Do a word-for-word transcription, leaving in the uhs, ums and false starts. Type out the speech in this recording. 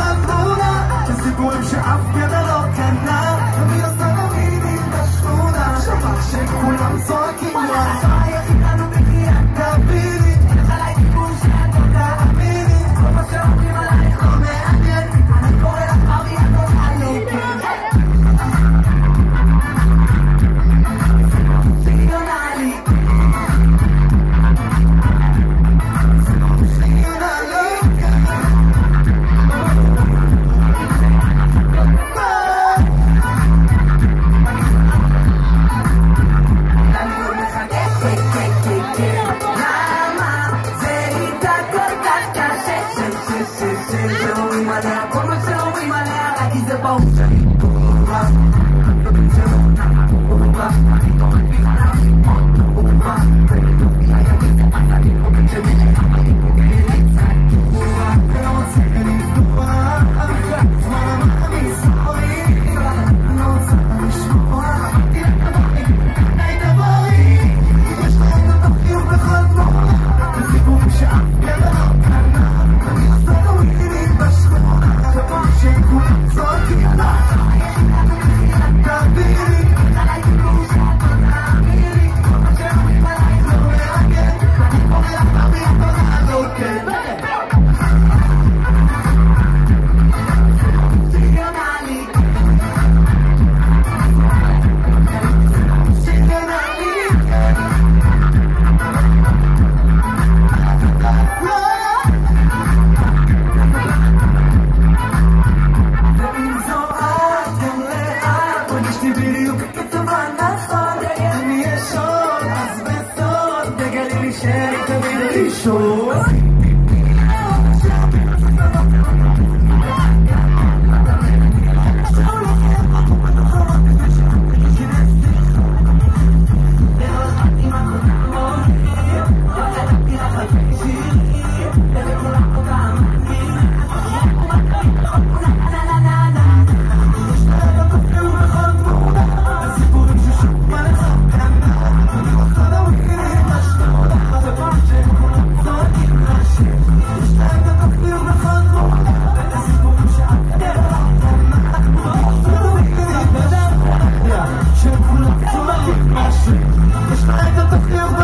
התמונה, סיפורים שאף גבר לא קנה, ומי עושה נמינים בשכונה, שפך שכולם צועקים לה חייך איתנו בקריאת תביני, אין לך עליי דיבור שאת לא תאמיני, כל מה שאומרים עלייך לא מעניין, אני קורא לך אבי הכל הלוקר סיונלי שאומרים עליה, כל מה שאומרים עליה, רק כי זה ברור שאני קורא דברים שלא קורא אני תורן בכלל קורא ולדובי היה גזע אני עובד שמלך אני פוגע לצד קורא ולא רוצה לפתוח זמן אני סורי אני רוצה לשמוע אמרתי לדברים די דברים יש להם את החיוך בכל תמונה וסיפורים שאף גבר לא קנה אני עושה נמינים בשכונה שפך שכולם צועקים לה חייך איתנו בקריאת תביני, אין עליי דיבור שאת לא תאמיני, כל מה שאומרים עלייך לא מעניין, אני קורא לך אבי הכל הלוקר סיונלי ואם זו את גם לאט פגשתי בדיוק כתוב הנכון אני ישון אז בסוד תגלי לי שאני תמיד ראשון יש לה את התפקיד